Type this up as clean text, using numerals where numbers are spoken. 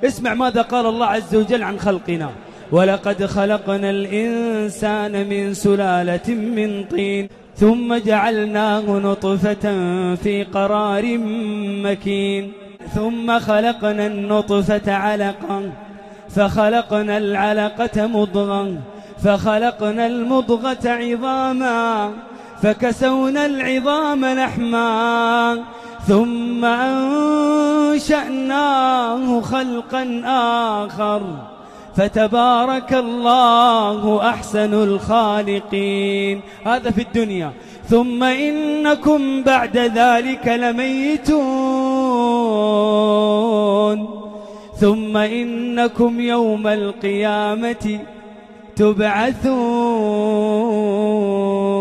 اسمع ماذا قال الله عز وجل عن خلقنا: ولقد خلقنا الإنسان من سلالة من طين ثم جعلناه نطفة في قرار مكين ثم خلقنا النطفة علقا فخلقنا العلقة مضغة فخلقنا المضغة عظاما فكسونا العظام لحما ثم أنشأناه خلقا آخر فتبارك الله أحسن الخالقين. هذا في الدنيا. ثم إنكم بعد ذلك لميتون ثم إنكم يوم القيامة تبعثون.